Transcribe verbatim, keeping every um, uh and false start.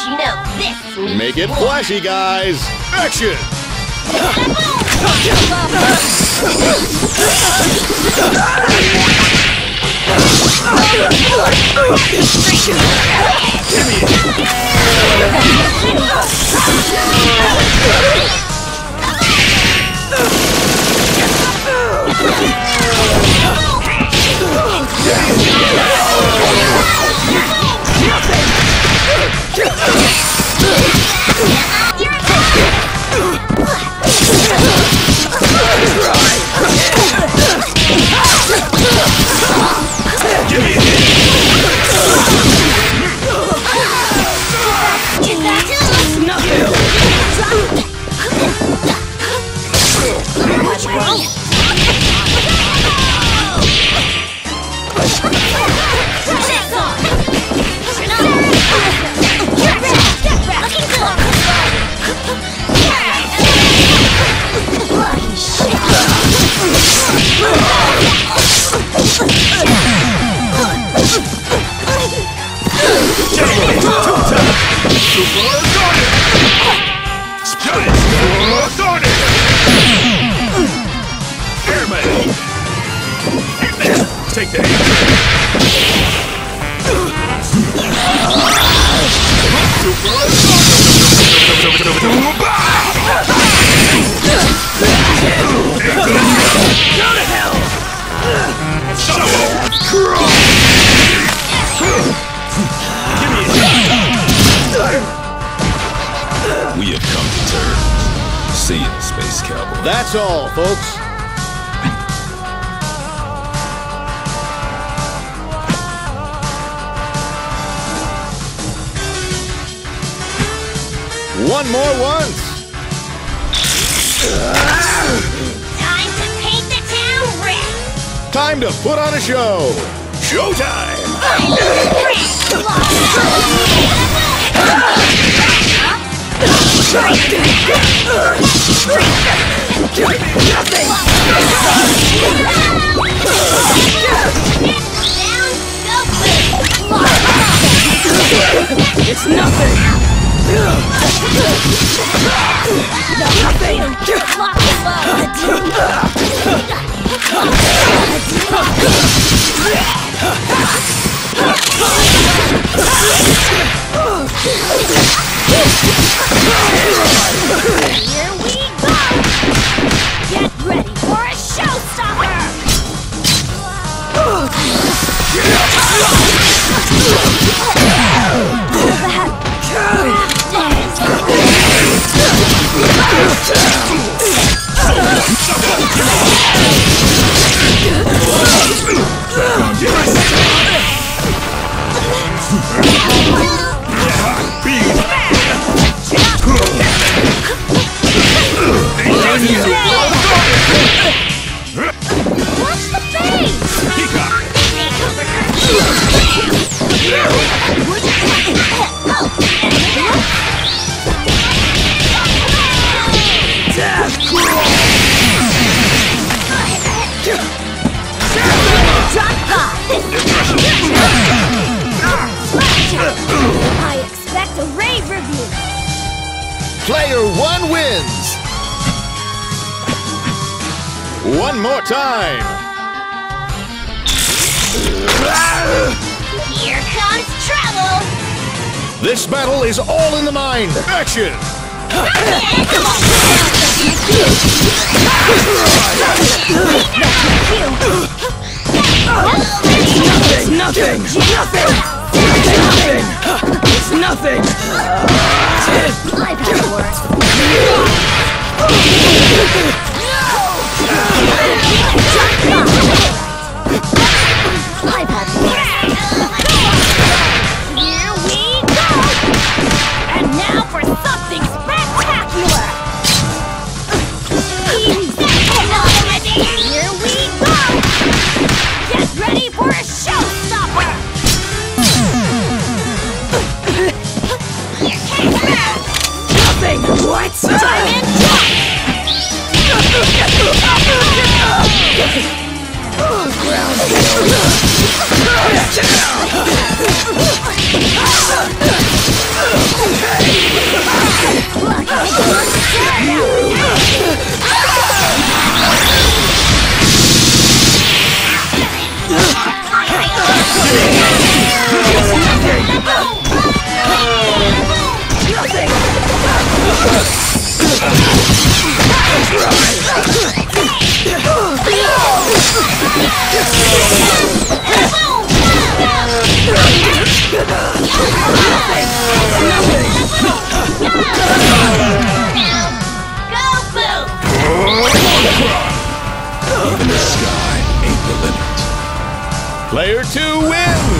you know this means Make it war. flashy, guys! Action! Take that! Go to hell! We have come to terms. See you, Space Cowboy. That's all, folks. One more once! Time to paint the town red! Time to put on a show! Showtime! It's nothing! Nothing! Here we go! Get ready for a showstopper! Watch the face! I expect a rave review. Player one wins! One more time! Here comes trouble. This battle is all in the mind! Action! Nothing! Nothing! Nothing! It's nothing! I've had worse. I've had worse. Here we go! And now for something spectacular! Here we go! Get ready for a showstopper! Nothing! What? Diamond Jack! Player two wins!